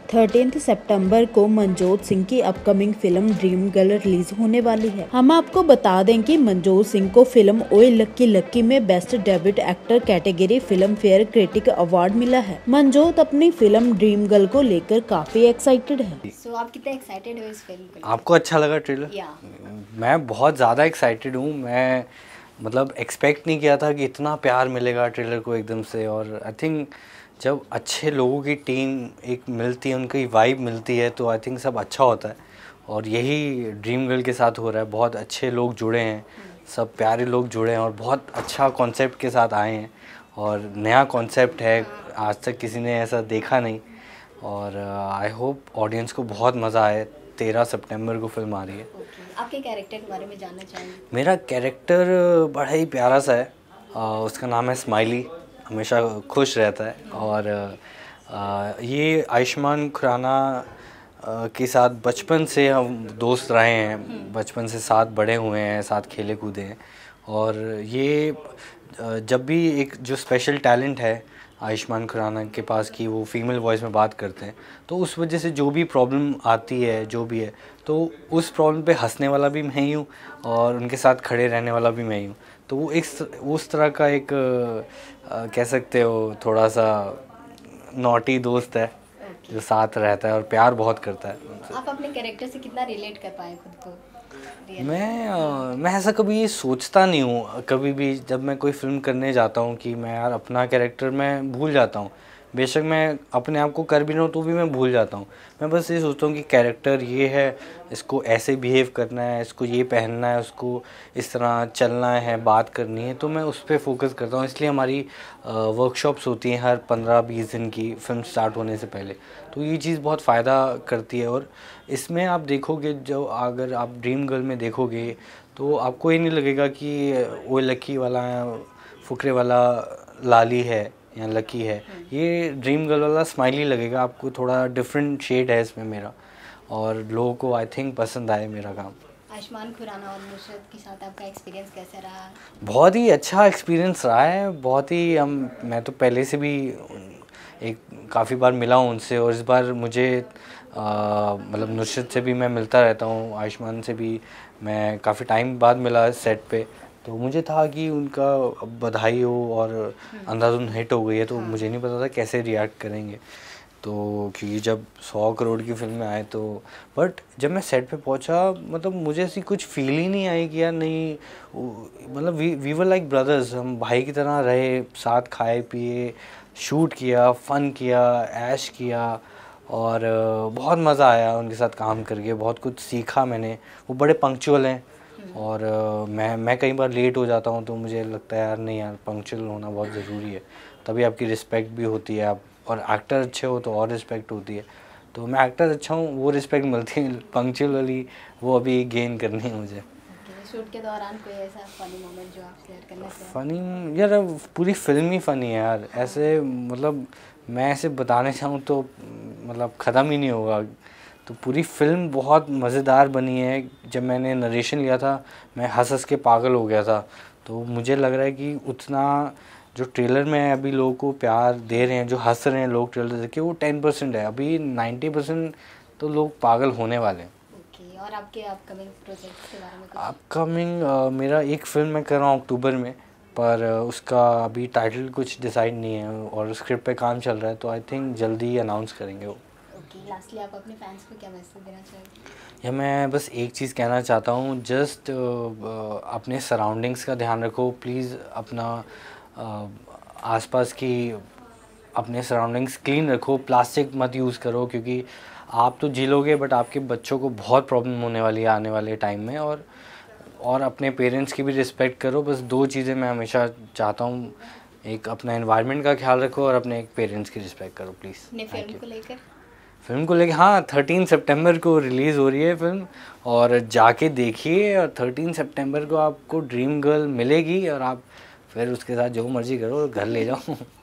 13 सितंबर को मनजोत सिंह की upcoming film Dream Girl release होने वाली है। हम आपको बता दें कि मनजोत सिंह को फिल्म ओए लक्की लक्की में best debut actor category Filmfare critic award मिला है। मनजोत अपनी फिल्म ड्रीम गर्ल को लेकर काफी एक्साइटेड है। आप कितने एक्साइटेड हो इस फिल्म को? आपको अच्छा लगा ट्रेलर? मैं बहुत ज़्यादा एक्साइटेड हूँ। मैं मतलब एक्सपेक्ट नहीं किया था कि इतना प्यार मिलेगा ट्रेलर को एकदम से। और आई थिंक जब अच्छे लोगों की टीम एक मिलती है, उनकी वाइब मिलती है, तो आई थिंक सब अच्छा होता है। और यही ड्रीम गर्ल के साथ हो रहा है। बहुत अच्छे लोग जुड़े हैं, सब प्यारे लोग जुड़े हैं और बहुत अच्छा कॉन्सेप्ट के साथ आए हैं। और नया कॉन्सेप्ट है, आज तक किसी ने ऐसा देखा नहीं। और आई होप ऑडियंस को बहुत मज़ा आए। 13 सितंबर को फिल्म आ रही है। आपके कैरेक्टर के बारे में जानना चाहेंगे? मेरा कैरेक्टर बड़ा ही प्यारा सा है। उसका नाम है स्माइली, हमेशा खुश रहता है। और ये आयुष्मान खुराना के साथ बचपन से हम दोस्त रहे हैं, बचपन से साथ बड़े हुए हैं, साथ खेले कूदे हैं। और ये जब भी एक जो स्पेशल टैलेंट है आयुष्मान खुराना के पास कि वो फीमेल वॉइस में बात करते हैं, तो उस वजह से जो भी प्रॉब्लम आती है, जो भी है, तो उस प्रॉब्लम पे हंसने वाला भी मैं ही हूँ और उनके साथ खड़े रहने वाला भी मैं ही हूँ। तो वो एक उस तरह का एक कह सकते हो थोड़ा सा नॉटी दोस्त है जो साथ रहता है और प्यार बहुत करता है। आप अपने कैरेक्टर से कितना रिलेट कर पाए खुद को? मैं ऐसा कभी सोचता नहीं हूँ। कभी भी जब मैं कोई फिल्म करने जाता हूँ कि मैं यार अपना कैरेक्टर मैं भूल जाता हूँ। बेशक मैं अपने आप को कर भी रहा हूँ तो भी मैं भूल जाता हूँ। मैं बस ये सोचता हूँ कि कैरेक्टर ये है, इसको ऐसे बिहेव करना है, इसको ये पहनना है, उसको इस तरह चलना है, बात करनी है, तो मैं उस पर फोकस करता हूँ। इसलिए हमारी वर्कशॉप्स होती हैं हर 15-20 दिन की फिल्म स्टार्ट होने से पहले। तो ये चीज़ बहुत फ़ायदा करती है। और इसमें आप देखोगे, जो अगर आप ड्रीम गर्ल में देखोगे तो आपको ये नहीं लगेगा कि वो लकी वाला फुकरे वाला लाली है या लकी है। ये ड्रीम गर्ल वाला स्माइली लगेगा आपको। थोड़ा डिफरेंट शेड है इसमें मेरा, और लोगों को आई थिंक पसंद आए मेरा काम। आयुष्मान खुराना और नुसरत के साथ आपका एक्सपीरियंस कैसा रहा? बहुत ही अच्छा एक्सपीरियंस रहा है। बहुत ही मैं तो पहले से भी एक काफ़ी बार मिला हूँ उनसे, और इस बार मुझे मतलब नुसरत से भी मैं मिलता रहता हूँ, आयुष्मान से भी मैं काफ़ी टाइम बाद मिला सेट पे। तो मुझे था कि उनका बधाई हो और अंधाधुन हिट हो गई है, तो मुझे नहीं पता था कैसे रिएक्ट करेंगे। तो क्योंकि जब 100 करोड़ की फिल्म में आए तो, बट जब मैं सेट पे पहुंचा, मतलब मुझे ऐसी कुछ फील ही नहीं आई कि यार नहीं, मतलब वी वर लाइक ब्रदर्स। हम भाई की तरह रहे, साथ खाए पिए, शूट किया, फ़न किया, ऐश किया। और बहुत मज़ा आया उनके साथ काम करके, बहुत कुछ सीखा मैंने। वो बड़े पंक्चुअल हैं। और मैं कई बार लेट हो जाता हूँ तो मुझे लगता है यार नहीं यार, पंक्चुअल होना बहुत ज़रूरी है, तभी आपकी रिस्पेक्ट भी होती है। आप और एक्टर अच्छे हो तो और रिस्पेक्ट होती है। तो मैं एक्टर अच्छा हूँ, वो रिस्पेक्ट मिलती है। पंक्चुअल वाली वो अभी गेन करनी है मुझे। शूट के दौरान कोई ऐसा फनी मोमेंट जो आप शेयर करना चाहें? फ़नी यार, पूरी फिल्म ही फ़नी है यार। ऐसे मतलब मैं ऐसे बताने चाहूँ तो मतलब ख़त्म ही नहीं होगा। तो पूरी फिल्म बहुत मज़ेदार बनी है। जब मैंने नरेशन लिया था, मैं हंस हंस के पागल हो गया था। तो मुझे लग रहा है कि उतना जो ट्रेलर में अभी लोगों को प्यार दे रहे हैं, जो हंस रहे हैं लोग ट्रेलर देख के, वो 10% है। अभी 90% तो लोग पागल होने वाले हैं। और आपके अपकमिंग प्रोजेक्ट्स के बारे में कुछ? अपकमिंग मेरा एक फ़िल्म मैं कर रहा हूँ अक्टूबर में, पर उसका अभी टाइटल कुछ डिसाइड नहीं है और स्क्रिप्ट पे काम चल रहा है। तो आई थिंक जल्दी ही अनाउंस करेंगे वो। लास्टली आप अपने फैंस को क्या मैसेज देना चाहेंगे? या मैं बस एक चीज़ कहना चाहता हूँ, जस्ट अपने सराउंडिंग्स का ध्यान रखो प्लीज़। अपना आसपास की अपने सराउंडिंग्स क्लीन रखो, प्लास्टिक मत यूज़ करो, क्योंकि आप तो जी लोगे बट आपके बच्चों को बहुत प्रॉब्लम होने वाली है आने वाले टाइम में। और अपने पेरेंट्स की भी रिस्पेक्ट करो। बस 2 चीज़ें मैं हमेशा चाहता हूँ, एक अपना एनवायरनमेंट का ख्याल रखो और अपने एक पेरेंट्स की रिस्पेक्ट करो प्लीज़। फिल्म को लेकर हाँ, 13 सितंबर को रिलीज़ हो रही है फिल्म, और जाके देखिए। और 13 सितंबर को आपको ड्रीम गर्ल मिलेगी और आप फिर उसके साथ जो मर्ज़ी करो, घर ले जाओ।